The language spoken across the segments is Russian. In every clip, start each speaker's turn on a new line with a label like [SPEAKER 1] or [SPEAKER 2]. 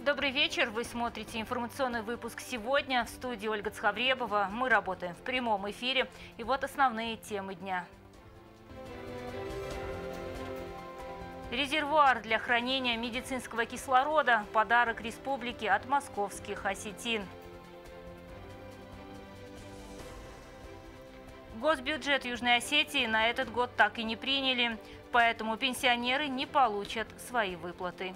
[SPEAKER 1] Добрый вечер. Вы смотрите информационный выпуск «Сегодня». В студии Ольга Цхавребова. Мы работаем в прямом эфире. И вот основные темы дня. Резервуар для хранения медицинского кислорода – подарок республике от московских осетин. Госбюджет Южной Осетии на этот год так и не приняли, поэтому пенсионеры не получат свои выплаты.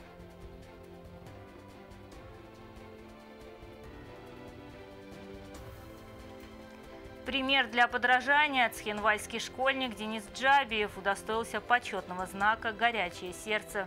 [SPEAKER 1] Пример для подражания. Цхинвальский школьник Денис Джабиев удостоился почетного знака «Горячее сердце».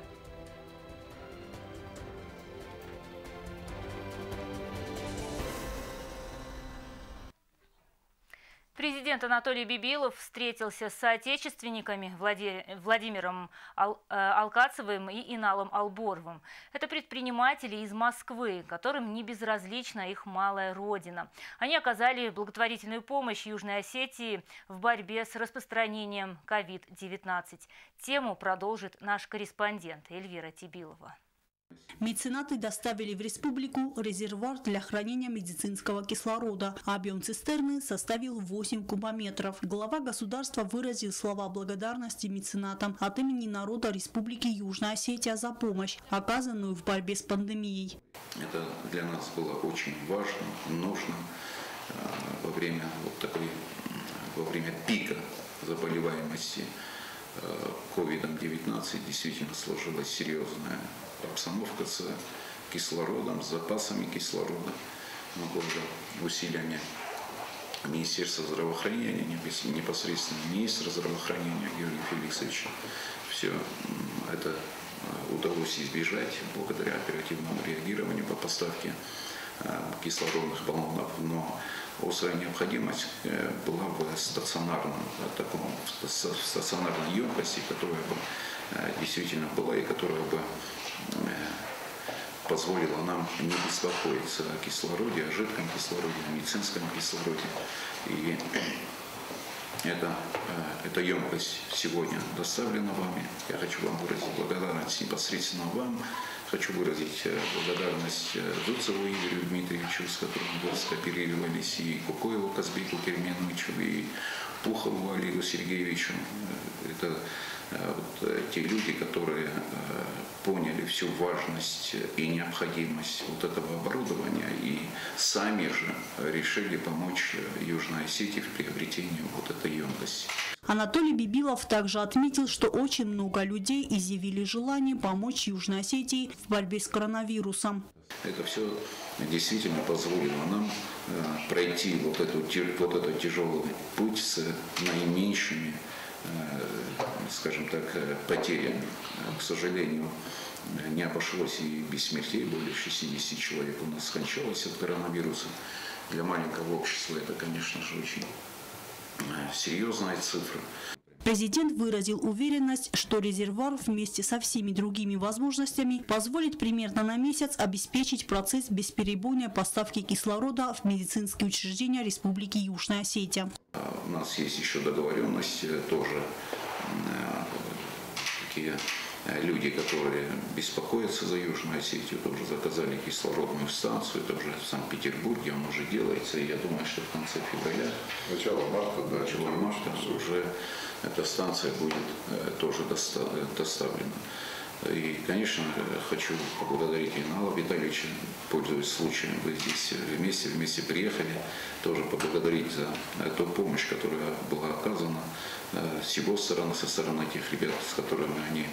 [SPEAKER 1] Президент Анатолий Бибилов встретился с соотечественниками Владимиром Алкацевым и Иналом Алборовым. Это предприниматели из Москвы, которым не безразлична их малая родина. Они оказали благотворительную помощь Южной Осетии в борьбе с распространением COVID-19. Тему продолжит наш корреспондент Эльвира Тибилова.
[SPEAKER 2] Меценаты доставили в республику резервуар для хранения медицинского кислорода. Объем цистерны составил 8 кубометров. Глава государства выразил слова благодарности меценатам от имени народа Республики Южная Осетия за помощь, оказанную в борьбе с пандемией.
[SPEAKER 3] Это для нас было очень важно, нужно во время пика заболеваемости COVID-19 действительно сложилась серьезная обстановка с кислородом, с запасами кислорода. Но благодаря усилиями Министерства здравоохранения, непосредственно министра здравоохранения Георгия Феликсовича, все это удалось избежать благодаря оперативному реагированию по поставке кислородных баллонов. Но острая необходимость была в стационарной емкости, которая бы действительно была и которая бы позволила нам не беспокоиться о кислороде, о жидком кислороде, о медицинском кислороде. И эта емкость сегодня доставлена вами. Я хочу вам выразить благодарность непосредственно вам. Хочу выразить благодарность Зуцеву Игорю Дмитриевичу, с которым вы скооперировались, и Кукоеву Казбеку Керменовичу, и Пухову Олегу Сергеевичу. Это те люди, которые поняли всю важность и необходимость вот этого оборудования и сами же решили помочь Южной Осетии в приобретении вот этой емкости.
[SPEAKER 2] Анатолий Бибилов также отметил, что очень много людей изъявили желание помочь Южной Осетии в борьбе с коронавирусом.
[SPEAKER 3] Это все действительно позволило нам пройти вот этот тяжелый путь с наименьшими, скажем так, потерями. К сожалению, не обошлось и без смертей. Более 60 человек у нас скончалось от коронавируса. Для маленького общества это, конечно же, очень серьезная цифра.
[SPEAKER 2] Президент выразил уверенность, что резервуар вместе со всеми другими возможностями позволит примерно на месяц обеспечить процесс бесперебойной поставки кислорода в медицинские учреждения Республики Южная Осетия.
[SPEAKER 3] У нас есть еще договоренность, тоже такие люди, которые беспокоятся за Южную Осетию, тоже заказали кислородную станцию, это уже в Санкт-Петербурге, он уже делается, и я думаю, что в конце февраля, начало марта уже эта станция будет тоже доставлена. И, конечно, хочу поблагодарить Инала Витальевича, пользуясь случаем, вы здесь вместе приехали, тоже поблагодарить за ту помощь, которая была оказана с его стороны, со стороны тех ребят, с которыми они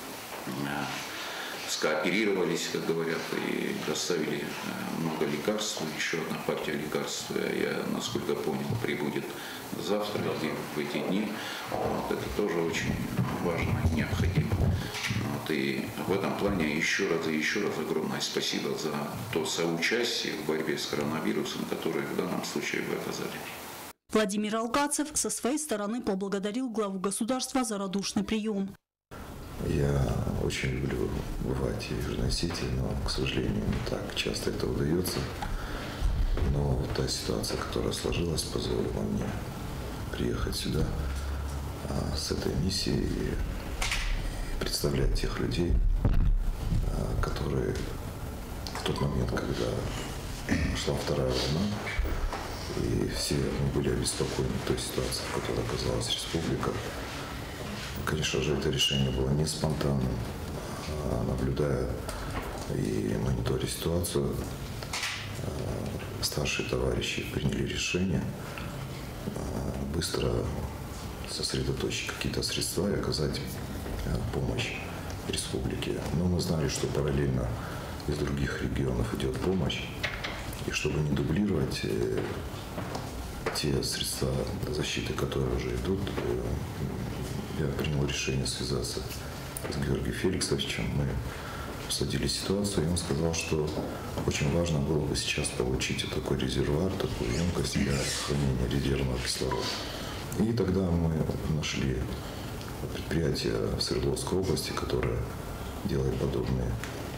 [SPEAKER 3] скооперировались, как говорят, и доставили много лекарств. Еще одна партия лекарств, я, насколько понял, прибудет завтра или в эти дни. Вот, это тоже очень важно и необходимо. Вот, и в этом плане еще раз огромное спасибо за то соучастие в борьбе с коронавирусом, которое в данном случае вы оказали.
[SPEAKER 2] Владимир Алкацев со своей стороны поблагодарил главу государства за радушный прием.
[SPEAKER 4] Я очень люблю бывать в Южной Осетии, но, к сожалению, не так часто это удается. Но вот та ситуация, которая сложилась, позволила мне приехать сюда с этой миссией и представлять тех людей, которые в тот момент, когда шла вторая волна, и все мы были обеспокоены той ситуацией, в которой оказалась республика. Конечно же, это решение было не спонтанным. Наблюдая и мониторя ситуацию, старшие товарищи приняли решение быстро сосредоточить какие-то средства и оказать помощь республике. Но мы знали, что параллельно из других регионов идет помощь. И чтобы не дублировать те средства защиты, которые уже идут, я принял решение связаться с Георгием Феликсовичем. Мы обсудили ситуацию, и он сказал, что очень важно было бы сейчас получить такой резервуар, такую емкость для хранения резервного кислорода. И тогда мы нашли предприятие в Свердловской области, которое делает подобные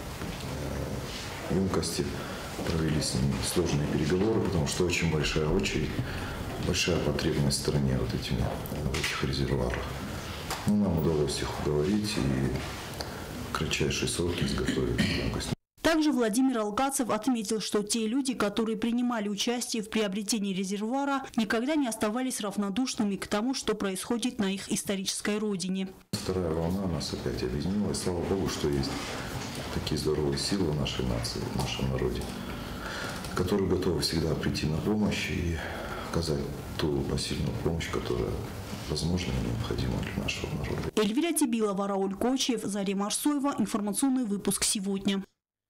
[SPEAKER 4] емкости. Провели с ними сложные переговоры, потому что очень большая очередь, большая потребность в стране в этих резервуарах. Но нам удалось их уговорить и в кратчайшие сроки изготовить емкость.
[SPEAKER 2] Также Владимир Алкацев отметил, что те люди, которые принимали участие в приобретении резервуара, никогда не оставались равнодушными к тому, что происходит на их исторической родине.
[SPEAKER 4] Вторая волна нас опять объединила, и слава Богу, что есть такие здоровые силы в нашей нации, в нашем народе, которые готовы всегда прийти на помощь и оказать ту посильную помощь, которая возможно и необходима для нашего народа.
[SPEAKER 2] Эльвира Тибилова, Рауль Кочиев, Зарема Арсоева. Информационный выпуск сегодня.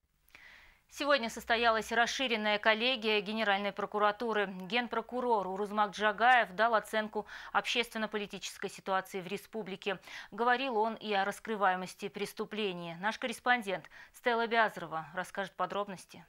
[SPEAKER 1] Сегодня состоялась расширенная коллегия Генеральной прокуратуры. Генпрокурор Урузмак Джагаев дал оценку общественно-политической ситуации в республике. Говорил он и о раскрываемости преступлений. Наш корреспондент Стелла Бязарова расскажет подробности.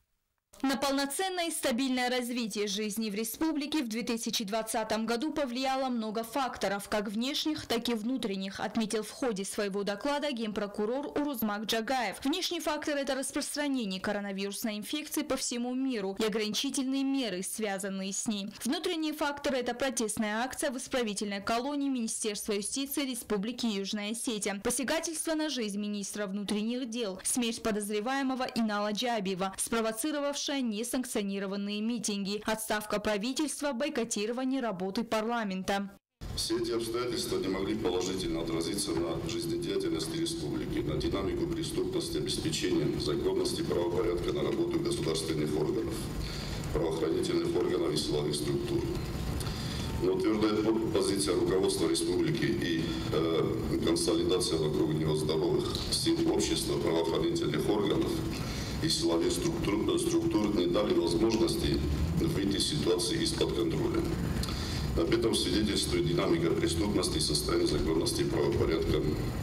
[SPEAKER 5] На полноценное и стабильное развитие жизни в республике в 2020 году повлияло много факторов, как внешних, так и внутренних, отметил в ходе своего доклада генпрокурор Урузмак Джагаев. Внешний фактор – это распространение коронавирусной инфекции по всему миру и ограничительные меры, связанные с ней. Внутренние факторы – это протестная акция в исправительной колонии Министерства юстиции Республики Южная Осетия, посягательство на жизнь министра внутренних дел, смерть подозреваемого Инала Джабиева, спровоцировавшая несанкционированные митинги, отставка правительства, бойкотирование работы парламента.
[SPEAKER 6] Все эти обстоятельства не могли положительно отразиться на жизнедеятельности республики, на динамику преступности, обеспечения законности правопорядка, на работу государственных органов, правоохранительных органов и силовых структур. Но твердая позиция руководства республики и консолидация вокруг него здоровых сил общества, правоохранительных органов и силовых структур не дали возможности выйти из ситуации из-под контроля. Об этом свидетельствует динамика преступности и состояние законности и правопорядка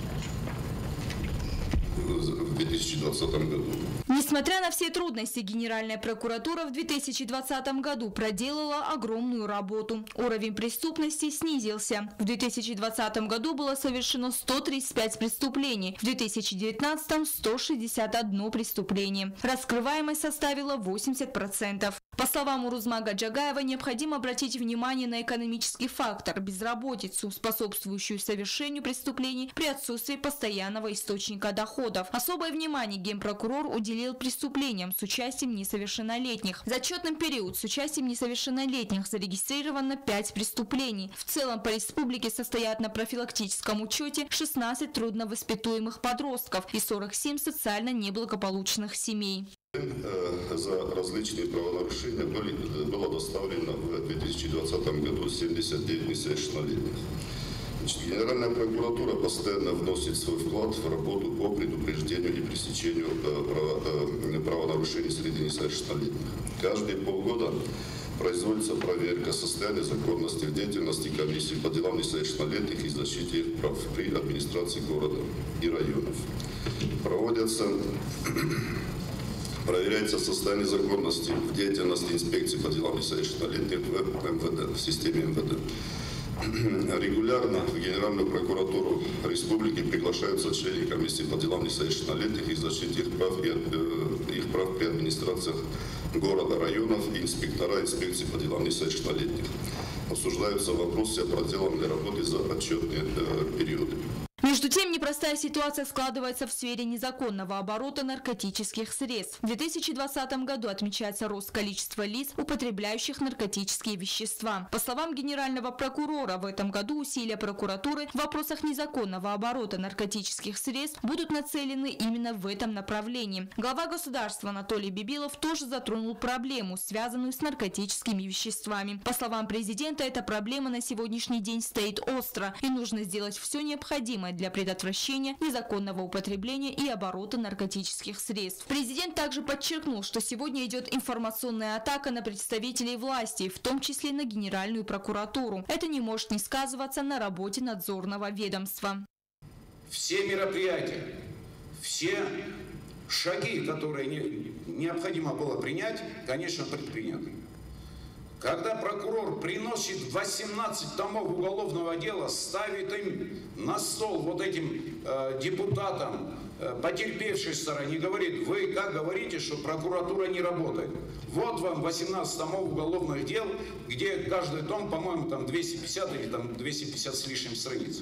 [SPEAKER 6] в 2020 году.
[SPEAKER 5] Несмотря на все трудности, Генеральная прокуратура в 2020 году проделала огромную работу. Уровень преступности снизился. В 2020 году было совершено 135 преступлений, в 2019 – 161 преступление. Раскрываемость составила 80%. По словам Урузмага Джагаева, необходимо обратить внимание на экономический фактор – безработицу, способствующую совершению преступлений при отсутствии постоянного источника доходов. Особое внимание генпрокурор уделил преступлениям с участием несовершеннолетних. За отчетный период с участием несовершеннолетних зарегистрировано 5 преступлений. В целом по республике состоят на профилактическом учете 16 трудновоспитуемых подростков и 47 социально неблагополучных семей.
[SPEAKER 6] За различные правонарушения было доставлено в 2020 году 79 несовершеннолетних. Генеральная прокуратура постоянно вносит свой вклад в работу по предупреждению и пресечению правонарушений среди несовершеннолетних. Каждые полгода производится проверка состояния законности в деятельности комиссии по делам несовершеннолетних и защите их прав при администрации города и районов. Проверяется состояние законности в деятельности инспекции по делам несовершеннолетних в МВД, в системе МВД. Регулярно в Генеральную прокуратуру республики приглашаются члены комиссии по делам несовершеннолетних и защите их прав при администрациях города, районов и инспектора инспекции по делам несовершеннолетних. Обсуждаются вопросы о проделанной работе за отчетные периоды.
[SPEAKER 5] Между Между тем, непростая ситуация складывается в сфере незаконного оборота наркотических средств. В 2020 году отмечается рост количества лиц, употребляющих наркотические вещества. По словам генерального прокурора, в этом году усилия прокуратуры в вопросах незаконного оборота наркотических средств будут нацелены именно в этом направлении. Глава государства Анатолий Бибилов тоже затронул проблему, связанную с наркотическими веществами. По словам президента, эта проблема на сегодняшний день стоит остро, и нужно сделать все необходимое для предотвращения незаконного употребления и оборота наркотических средств. Президент также подчеркнул, что сегодня идет информационная атака на представителей власти, в том числе на Генеральную прокуратуру. Это не может не сказываться на работе надзорного ведомства.
[SPEAKER 7] Все мероприятия, все шаги, которые необходимо было принять, конечно, предприняты. Когда прокурор приносит 18 томов уголовного дела, ставит им на стол вот этим депутатам, потерпевшей стороне, говорит: вы как говорите, что прокуратура не работает? Вот вам 18 томов уголовных дел, где каждый том, по-моему, там 250 или там 250 с лишним страниц.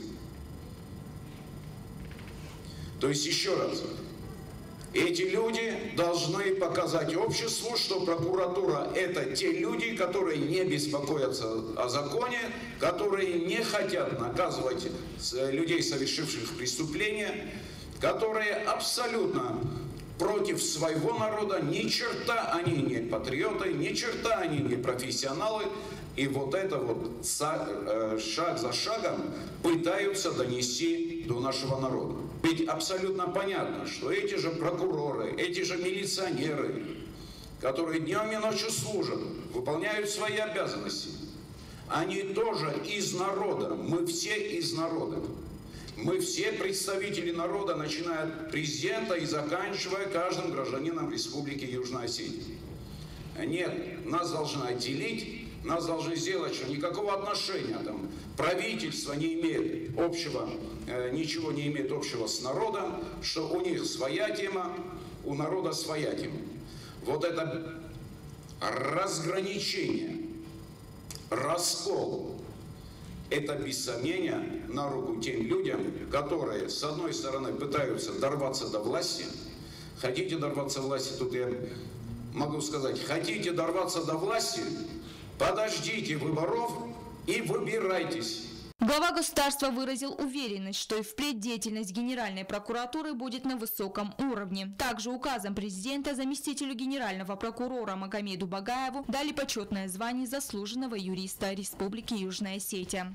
[SPEAKER 7] То есть, еще раз, эти люди должны показать обществу, что прокуратура – это те люди, которые не беспокоятся о законе, которые не хотят наказывать людей, совершивших преступления, которые абсолютно против своего народа, ни черта они не патриоты, ни черта они не профессионалы. И вот это вот шаг за шагом пытаются донести до нашего народа. Ведь абсолютно понятно, что эти же прокуроры, эти же милиционеры, которые днем и ночью служат, выполняют свои обязанности, они тоже из народа. Мы все из народа. Мы все представители народа, начиная от президента и заканчивая каждым гражданином Республики Южная Осетия. Нет, нас должны отделить. Нас должны сделать, что никакого отношения там правительство не имеет общего, ничего не имеет общего с народом, что у них своя тема, у народа своя тема. Вот это разграничение, раскол, это без сомнения на руку тем людям, которые, с одной стороны, пытаются дорваться до власти. Хотите дорваться до власти, тут я могу сказать, хотите дорваться до власти, подождите выборов и выбирайтесь.
[SPEAKER 5] Глава государства выразил уверенность, что и впредь деятельность Генеральной прокуратуры будет на высоком уровне. Также указом президента заместителю генерального прокурора Магомеду Багаеву дали почетное звание заслуженного юриста Республики Южная Осетия.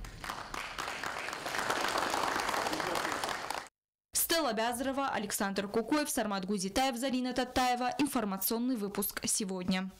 [SPEAKER 5] Стелла Бязарова, Александр Кукоев, Сармат Гузитаев, Зарина Татаева. Информационный выпуск сегодня.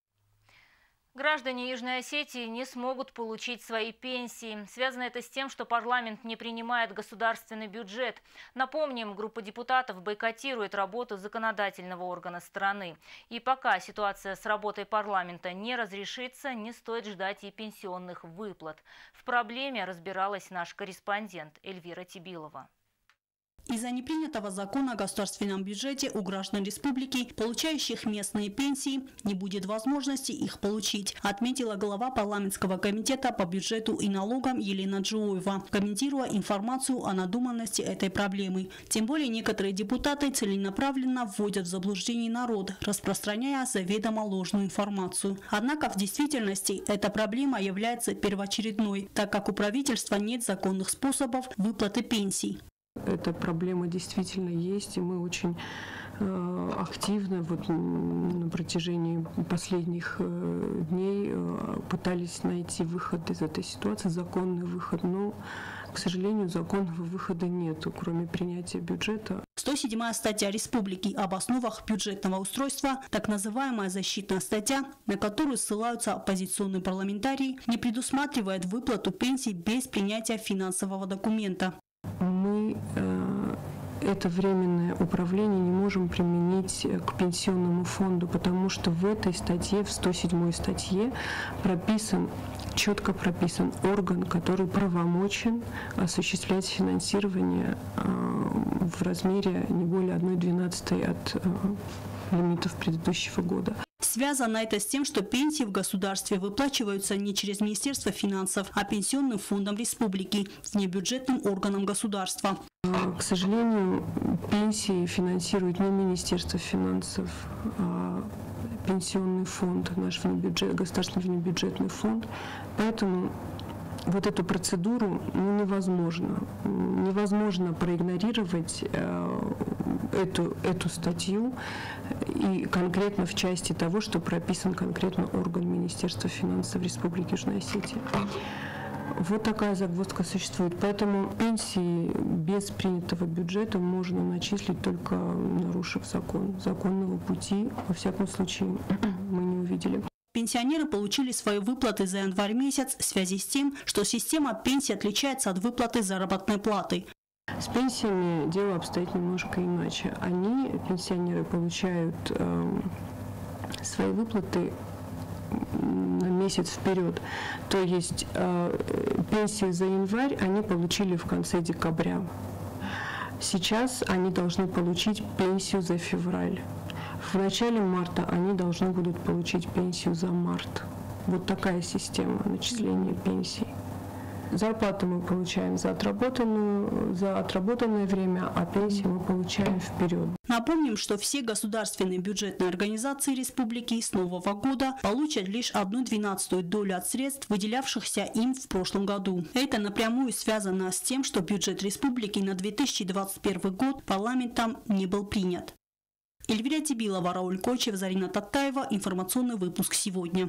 [SPEAKER 1] Граждане Южной Осетии не смогут получить свои пенсии. Связано это с тем, что парламент не принимает государственный бюджет. Напомним, группа депутатов бойкотирует работу законодательного органа страны. И пока ситуация с работой парламента не разрешится, не стоит ждать и пенсионных выплат. В проблеме разбиралась наш корреспондент Эльвира Тибилова.
[SPEAKER 2] Из-за непринятого закона о государственном бюджете у граждан республики, получающих местные пенсии, не будет возможности их получить, отметила глава парламентского комитета по бюджету и налогам Елена Джуоева, комментируя информацию о надуманности этой проблемы. Тем более некоторые депутаты целенаправленно вводят в заблуждение народ, распространяя заведомо ложную информацию. Однако в действительности эта проблема является первоочередной, так как у правительства нет законных способов выплаты пенсий.
[SPEAKER 8] Эта проблема действительно есть, и мы очень активно на протяжении последних дней пытались найти выход из этой ситуации, законный выход. Но, к сожалению, законного выхода нет, кроме принятия бюджета.
[SPEAKER 2] 107-я статья Республики об основах бюджетного устройства, так называемая защитная статья, на которую ссылаются оппозиционные парламентарии, не предусматривает выплату пенсий без принятия финансового документа.
[SPEAKER 8] Мы это временное управление не можем применить к пенсионному фонду, потому что в этой статье, в 107-й статье, четко прописан орган, который правомочен осуществлять финансирование в размере не более 1/12 от лимитов предыдущего года.
[SPEAKER 2] Связано это с тем, что пенсии в государстве выплачиваются не через Министерство финансов, а Пенсионным фондом республики, внебюджетным органом государства.
[SPEAKER 8] К сожалению, пенсии финансирует не Министерство финансов, а пенсионный фонд, наш государственный внебюджетный фонд. Поэтому вот эту процедуру невозможно. Невозможно проигнорировать эту статью и конкретно в части того, что прописан конкретно орган Министерства финансов Республики Южная Осетия. Вот такая загвоздка существует. Поэтому пенсии без принятого бюджета можно начислить только нарушив закон. Законного пути, во всяком случае, мы не увидели.
[SPEAKER 2] Пенсионеры получили свои выплаты за январь месяц в связи с тем, что система пенсии отличается от выплаты заработной платы.
[SPEAKER 8] С пенсиями дело обстоит немножко иначе. Пенсионеры, получают свои выплаты на месяц вперед. То есть пенсии за январь они получили в конце декабря. Сейчас они должны получить пенсию за февраль. В начале марта они должны будут получить пенсию за март. Вот такая система начисления пенсий. Зарплату мы получаем за отработанное время, а пенсию мы получаем вперед.
[SPEAKER 2] Напомним, что все государственные бюджетные организации республики с нового года получат лишь 1/12 долю от средств, выделявшихся им в прошлом году. Это напрямую связано с тем, что бюджет республики на 2021 год парламентом не был принят. Эльвира Тибилова, Рауль Кочев, Зарина Таттаева. Информационный выпуск сегодня.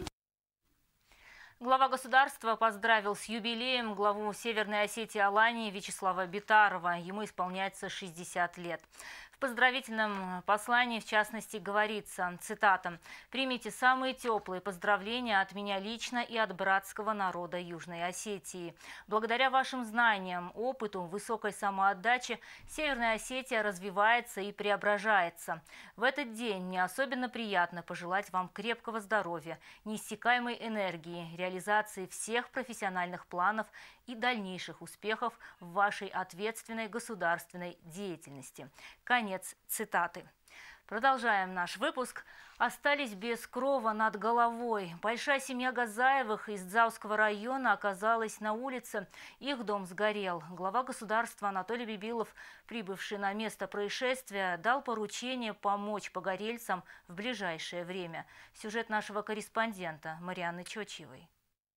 [SPEAKER 1] Глава государства поздравил с юбилеем главу Северной Осетии Алании Вячеслава Битарова. Ему исполняется 60 лет. В поздравительном послании, в частности, говорится, цитата, «Примите самые теплые поздравления от меня лично и от братского народа Южной Осетии. Благодаря вашим знаниям, опыту, высокой самоотдаче Северная Осетия развивается и преображается. В этот день мне особенно приятно пожелать вам крепкого здоровья, неиссякаемой энергии, реализации всех профессиональных планов и дальнейших успехов в вашей ответственной государственной деятельности». Конец цитаты. Продолжаем наш выпуск. Остались без крова над головой. Большая семья Газаевых из Дзауского района оказалась на улице. Их дом сгорел. Глава государства Анатолий Бибилов, прибывший на место происшествия, дал поручение помочь погорельцам в ближайшее время. Сюжет нашего корреспондента Марианны Чочевой.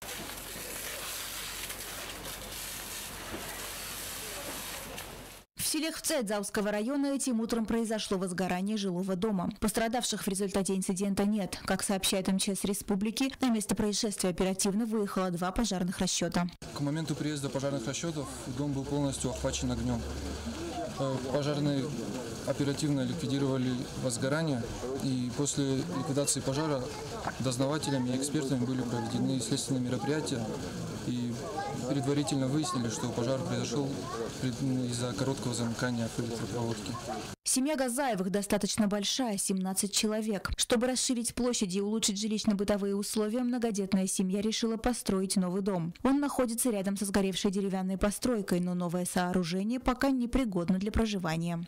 [SPEAKER 9] В селе Хвце Дзауского района этим утром произошло возгорание жилого дома. Пострадавших в результате инцидента нет. Как сообщает МЧС республики, на место происшествия оперативно выехало 2 пожарных расчета.
[SPEAKER 10] К моменту приезда пожарных расчетов дом был полностью охвачен огнем. Пожарные оперативно ликвидировали возгорание, и после ликвидации пожара дознавателями и экспертами были проведены следственные мероприятия, и предварительно выяснили, что пожар произошел из-за короткого замыкания электропроводки.
[SPEAKER 9] Семья Газаевых достаточно большая, 17 человек. Чтобы расширить площадь и улучшить жилищно-бытовые условия, многодетная семья решила построить новый дом. Он находится рядом со сгоревшей деревянной постройкой, но новое сооружение пока непригодно для проживания.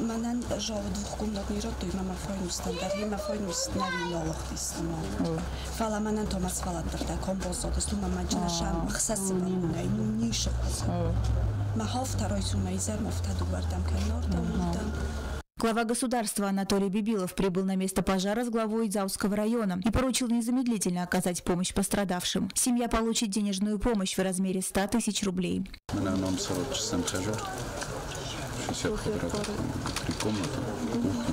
[SPEAKER 9] Глава государства Анатолий Бибилов прибыл на место пожара с главой Дзауского района и поручил незамедлительно оказать помощь пострадавшим. Семья получит денежную помощь в размере 100 тысяч рублей.
[SPEAKER 11] 60 квадратов, 3 комнаты, кухня.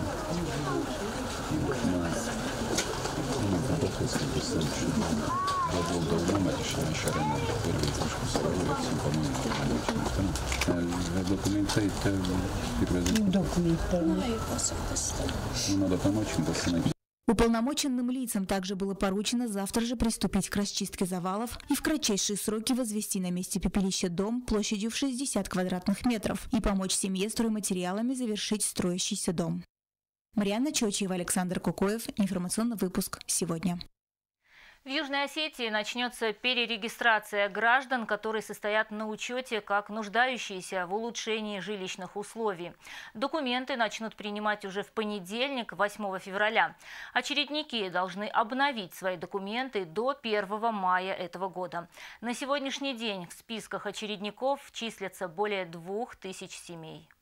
[SPEAKER 11] Надо помочь им восстановить.
[SPEAKER 9] Уполномоченным лицам также было поручено завтра же приступить к расчистке завалов и в кратчайшие сроки возвести на месте пепелища дом площадью в 60 квадратных метров и помочь семье стройматериалами завершить строящийся дом. Марианна Чочева, Александр Кукоев. Информационный выпуск сегодня.
[SPEAKER 1] В Южной Осетии начнется перерегистрация граждан, которые состоят на учете как нуждающиеся в улучшении жилищных условий. Документы начнут принимать уже в понедельник, 8 февраля. Очередники должны обновить свои документы до 1 мая этого года. На сегодняшний день в списках очередников числятся более 2000 семей.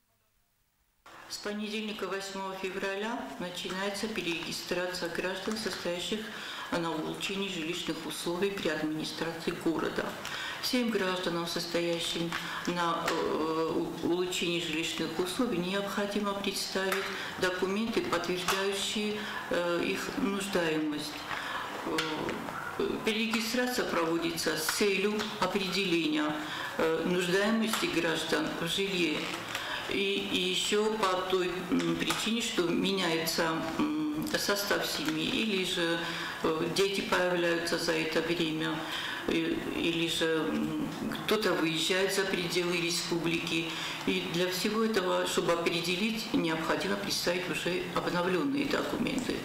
[SPEAKER 12] С понедельника 8 февраля начинается перерегистрация граждан, состоящих на улучшении жилищных условий при администрации города. Всем гражданам, состоящим на улучшении жилищных условий, необходимо представить документы, подтверждающие их нуждаемость. Перерегистрация проводится с целью определения нуждаемости граждан в жилье. И еще по той причине, что меняется состав семьи, или же дети появляются за это время, или же кто-то выезжает за пределы республики. И для всего этого, чтобы определить, необходимо представить уже обновленные документы.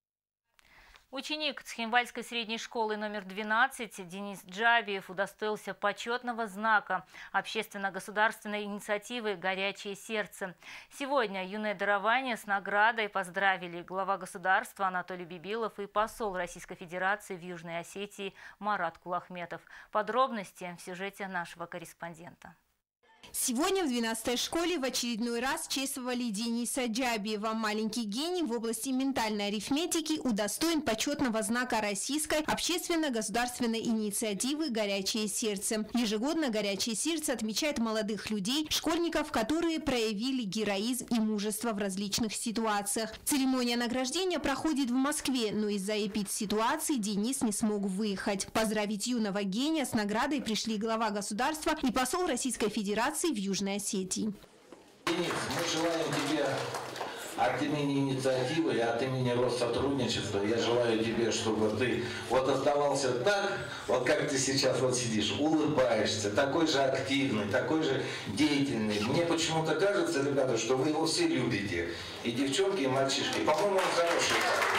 [SPEAKER 1] Ученик Цхинвальской средней школы номер 12 Денис Джабиев удостоился почетного знака общественно-государственной инициативы «Горячее сердце». Сегодня юное дарование с наградой поздравили глава государства Анатолий Бибилов и посол Российской Федерации в Южной Осетии Марат Кулахметов. Подробности в сюжете нашего корреспондента.
[SPEAKER 13] Сегодня в 12-й школе в очередной раз чествовали Дениса Джабиева. Маленький гений в области ментальной арифметики удостоен почетного знака российской общественно-государственной инициативы «Горячее сердце». Ежегодно «Горячее сердце» отмечает молодых людей, школьников, которые проявили героизм и мужество в различных ситуациях. Церемония награждения проходит в Москве, но из-за эпидситуации Денис не смог выехать. Поздравить юного гения с наградой пришли глава государства и посол Российской Федерации в Южной Осетии.
[SPEAKER 14] Денис, мы желаем тебе от имени инициативы и от имени Россотрудничества, я желаю тебе, чтобы ты вот оставался так, вот как ты сейчас вот сидишь, улыбаешься, такой же активный, такой же деятельный. Мне почему-то кажется, ребята, что вы его все любите. И девчонки, и мальчишки. По-моему, он хороший.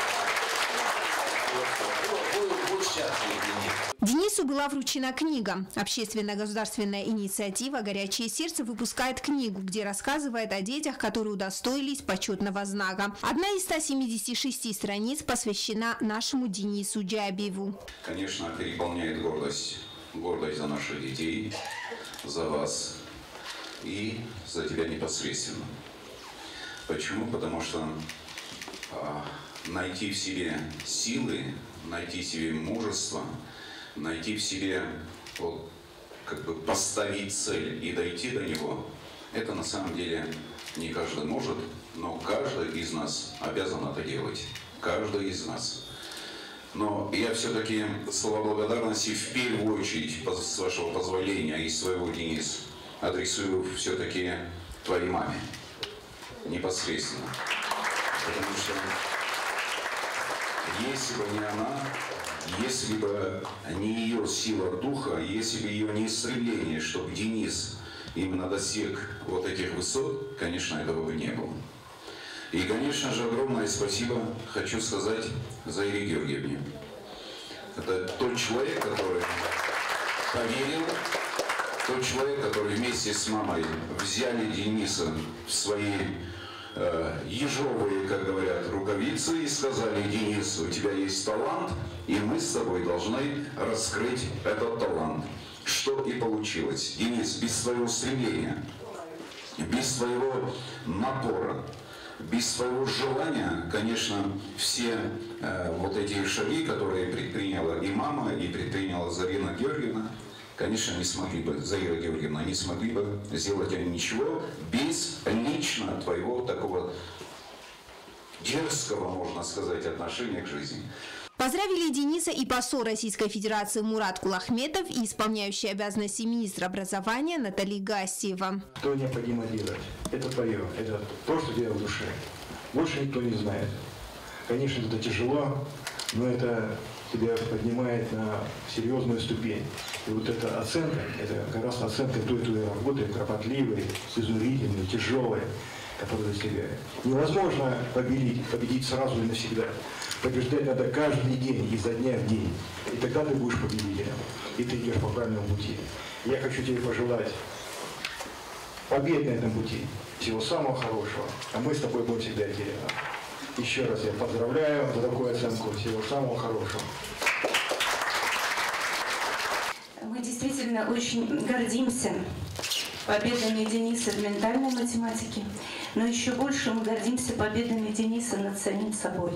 [SPEAKER 14] Будь счастлив, Денис.
[SPEAKER 13] Денису была вручена книга. Общественно-государственная инициатива «Горячее сердце» выпускает книгу, где рассказывает о детях, которые удостоились почетного знака. Одна из 176 страниц посвящена нашему Денису Джабиеву.
[SPEAKER 3] Конечно, переполняет гордость за наших детей, за вас и за тебя непосредственно. Почему? Потому что найти в себе силы, найти в себе мужество, найти в себе, вот, как бы поставить цель и дойти до него, это на самом деле не каждый может, но каждый из нас обязан это делать. Каждый из нас. Но я все-таки слова благодарности в первую очередь, с вашего позволения и своего, Денис, адресую все-таки твоей маме. Непосредственно. Потому что если бы не она, если бы не ее сила духа, если бы ее не стремление, чтобы Денис именно достиг вот этих высот, конечно, этого бы не было. И, конечно же, огромное спасибо хочу сказать Заире Георгиевне. Это тот человек, который поверил, тот человек, который вместе с мамой взяли Дениса в свои ежовые, как говорят, рукавицы и сказали: Денис, у тебя есть талант, и мы с тобой должны раскрыть этот талант. Что и получилось. Денис, без своего стремления, без своего напора, без своего желания, конечно, все вот эти шаги, которые предприняла и мама, и предприняла Зарина Георгиевна, конечно, не смогли бы, Заира Георгиевна, не смогли бы сделать ничего без лично твоего такого дерзкого, можно сказать, отношения к жизни.
[SPEAKER 13] Поздравили Дениса и посол Российской Федерации Марат Кулахметов и исполняющий обязанности министра образования Наталья Гастиева.
[SPEAKER 15] Что необходимо делать? Это твое, это то, что у тебя в душе. Больше никто не знает. Конечно, это тяжело, но это тебя поднимает на серьезную ступень. И вот эта оценка, это как раз оценка той твоей работы, кропотливой, изнурительной, тяжелой, которую достигает. Невозможно победить сразу и навсегда. Побеждать надо каждый день, изо дня в день. И тогда ты будешь победителем. И ты идешь по правильному пути. Я хочу тебе пожелать побед на этом пути. Всего самого хорошего. А мы с тобой будем всегда идти рядом. Еще раз я поздравляю за такую оценку. Всего самого хорошего.
[SPEAKER 16] Мы действительно очень гордимся победами Дениса в ментальной математике. но еще больше мы гордимся победами Дениса над самим собой.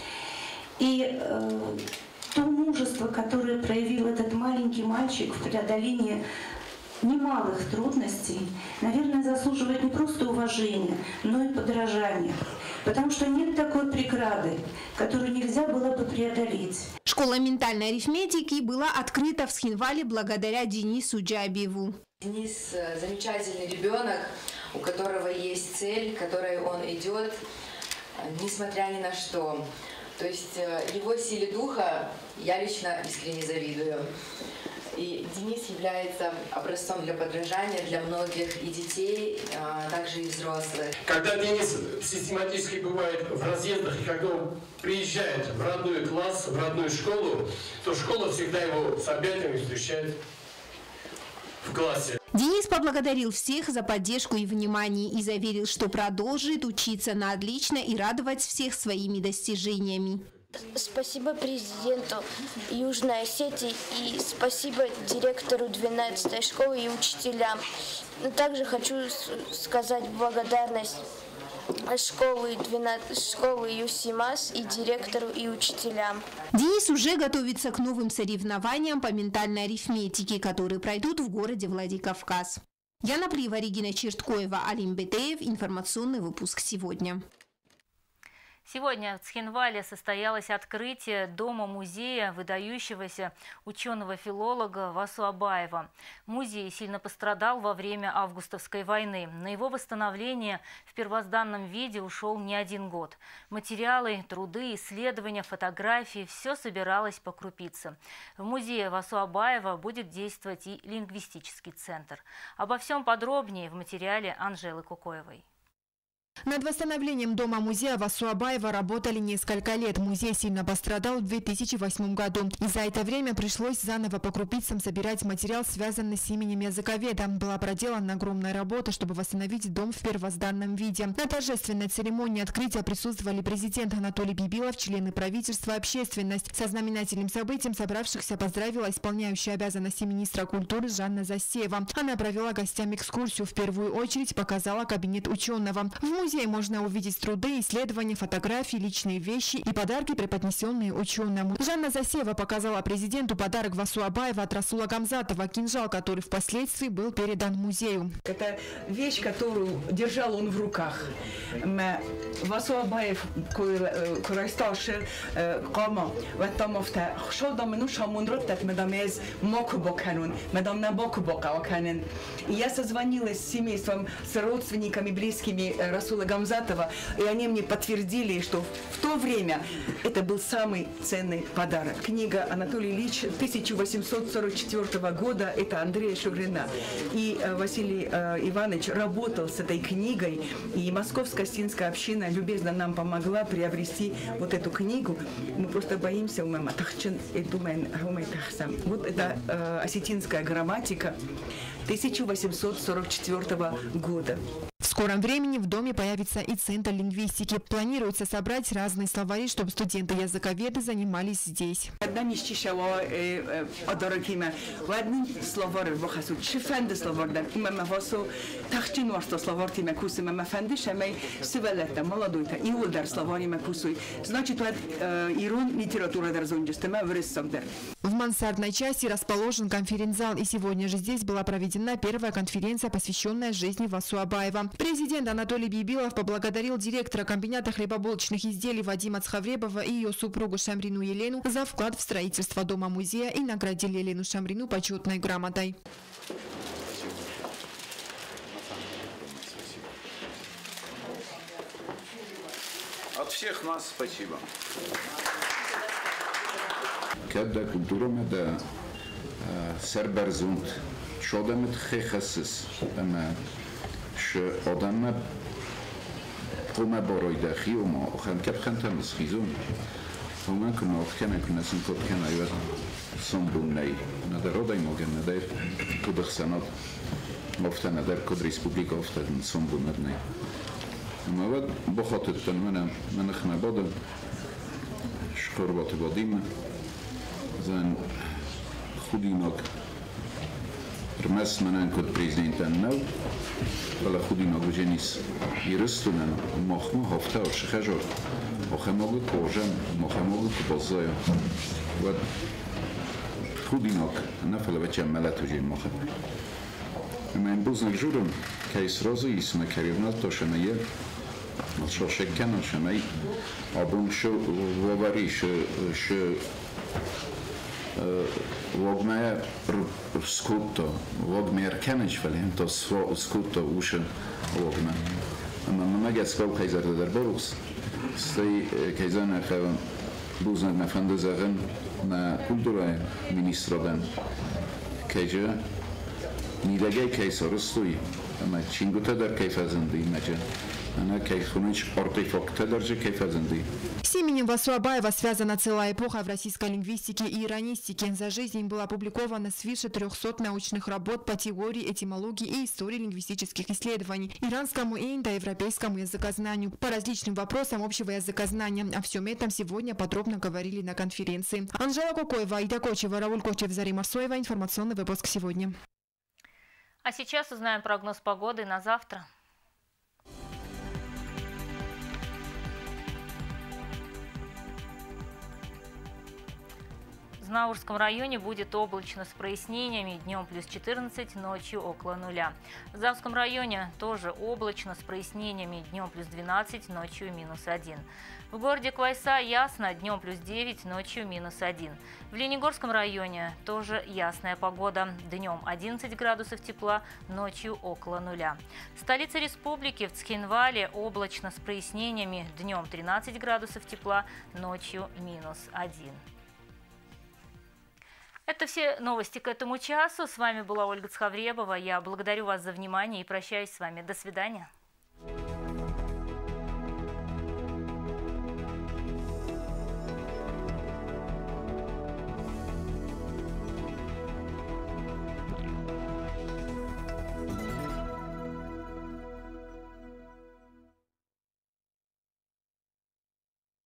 [SPEAKER 16] И то мужество, которое проявил этот маленький мальчик в преодолении немалых трудностей, наверное, заслуживает не просто уважения, но и подражания. Потому что нет такой преграды, которую нельзя было бы преодолеть.
[SPEAKER 13] Школа ментальной арифметики была открыта в Схинвале благодаря Денису Джабиеву.
[SPEAKER 17] Денис замечательный ребенок, у которого есть цель, к которой он идет, несмотря ни на что. То есть его силе духа я лично искренне завидую. И Денис является образцом для подражания для многих и детей, а также и взрослых.
[SPEAKER 18] Когда Денис систематически бывает в разъездах, и когда он приезжает в родной класс, в родную школу, то школа всегда его с объятиями встречает в классе.
[SPEAKER 13] Денис поблагодарил всех за поддержку и внимание и заверил, что продолжит учиться на отлично и радовать всех своими достижениями.
[SPEAKER 19] Спасибо президенту Южной Осетии и спасибо директору 12-й школы и учителям. Но также хочу сказать благодарность школы ЮСИМАС и директору и учителям.
[SPEAKER 13] Денис уже готовится к новым соревнованиям по ментальной арифметике, которые пройдут в городе Владикавказ. Яна Плива, Регина Черткоева, Алим Бетеев. Информационный выпуск сегодня.
[SPEAKER 1] Сегодня в Цхинвале состоялось открытие дома-музея выдающегося ученого-филолога Васу Абаева. Музей сильно пострадал во время августовской войны. На его восстановление в первозданном виде ушел не один год. Материалы, труды, исследования, фотографии – все собиралось по крупице. В музее Васу Абаева будет действовать и лингвистический центр. Обо всем подробнее в материале Анжелы Кукоевой.
[SPEAKER 20] Над восстановлением дома-музея Васу Абаева работали несколько лет. Музей сильно пострадал в 2008 году. И за это время пришлось заново по крупицам собирать материал, связанный с именем языковеда. Была проделана огромная работа, чтобы восстановить дом в первозданном виде. На торжественной церемонии открытия присутствовали президент Анатолий Бибилов, члены правительства, общественность. Со знаменательным событием собравшихся поздравила исполняющая обязанности министра культуры Жанна Засеева. Она провела гостям экскурсию. В первую очередь показала кабинет ученого. В музее можно увидеть труды, исследования, фотографии, личные вещи и подарки, преподнесенные ученому. Жанна Засеева показала президенту подарок Васу Абаева от Расула Гамзатова, кинжал, который впоследствии был передан музею.
[SPEAKER 21] Это вещь, которую держал он в руках. Васу Абаев, который старше кама, в этом офте, шел до мену шамунрот, медам из мокубоканун, медам на бокубокауканен. И я созвонилась с семейством, с родственниками, близкими Расула Гамзатова, и они мне подтвердили, что в то время это был самый ценный подарок. Книга Анатолия Ильича 1844 года, это Андрея Шугрина. И Василий Иванович работал с этой книгой, и Московская осетинская община любезно нам помогла приобрести вот эту книгу. Мы просто боимся, вот это осетинская грамматика 1844 года.
[SPEAKER 20] В скором времени в доме появится и центр лингвистики. Планируется собрать разные словари, чтобы студенты-языковеды занимались здесь. В мансардной части расположен конференц-зал, и сегодня же здесь была проведена первая конференция, посвященная жизни Васу Абаева. Президент Анатолий Бибилов поблагодарил директора комбината хлебобулочных изделий Вадима Цхавребова и ее супругу Шамрину Елену за вклад в строительство дома-музея и наградил Елену Шамрину почетной грамотой.
[SPEAKER 3] От всех нас спасибо. Когда культура да серберзунт шодамет хехасис شادم قوم باروی دخی و ما خم کب خنتم اسخیزون و من که ما خنه کنه سنکوت کنه ایوز سنبون نی ندر آدای موگن ندر کدخ سناد افته ندر کد ریسپوبلیک افته سنبون ندنی اما بعد بخاطر تن من خمه بادم شخوربات بادیم زن خودی ناک Rmes menenkod prezidenten nou, vele chudinok už nis irystunen, mochmo hofta oszechezor, mochemogu kożem, mochemogu kubozojo. Vad chudinok nefele večem melet už mochem. Men buznak žurum, kejs rozu isme kerivnal to šemeje, šo šekeno šemej, abum šo vovari šo Vogme skutto, vogme erkenés felém, to skutto uše vogme. Man megesz kau kejzer der Borus, stej kejzernek buznak na fandezeren na kultura ministroben, kejze nidegej kejsor stoi, ma cinguta der kejfezendi međe.
[SPEAKER 20] С именем Васуабаева связана целая эпоха в российской лингвистике и иронистике. За жизнь им было опубликовано свыше 300 научных работ по теории, этимологии и истории лингвистических исследований, иранскому и индоевропейскому языкознанию, по различным вопросам общего языкознания. О всем этом сегодня подробно говорили на конференции. Анжела Кукоева, Аида Кочева, Рауль Кочев, Зарема Арсоева. Информационный выпуск сегодня.
[SPEAKER 1] А сейчас узнаем прогноз погоды на завтра. В Знаурском районе будет облачно с прояснениями, днем плюс 14, ночью около нуля. В Завском районе тоже облачно с прояснениями, днем плюс 12, ночью минус 1. В городе Квайса ясно, днем плюс 9, ночью минус 1. В Ленигорском районе тоже ясная погода, днем 11 градусов тепла, ночью около нуля. Столица республики в Цхинвале облачно с прояснениями, днем 13 градусов тепла, ночью минус 1. Это все новости к этому часу. С вами была Ольга Цхавребова. Я благодарю вас за внимание и прощаюсь с вами. До свидания.